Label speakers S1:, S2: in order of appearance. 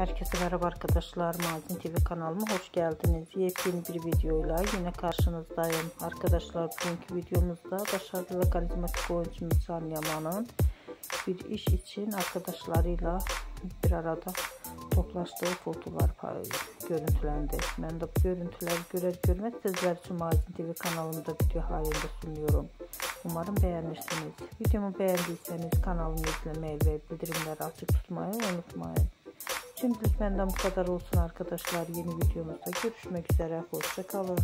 S1: Herkese merhaba arkadaşlar, Mazin TV kanalıma hoş geldiniz. Yepyeni bir videoyla yine karşınızdayım. Arkadaşlar, bugünkü videomuzda başarılı ve karizmatik oyuncumuz Can Yaman'ın bir iş için arkadaşlarıyla bir arada toplaştığı fotolar görüntülendi. Ben de bu görüntüleri görer görmez sizler için Mazin TV kanalımda video halinde sunuyorum. Umarım beğenirsiniz. Videomu beğendiyseniz kanalımı izlemeyi ve bildirimleri açık tutmayı unutmayın. Şimdilik benden bu kadar olsun arkadaşlar. Yeni videomuzda görüşmek üzere. Hoşça kalın.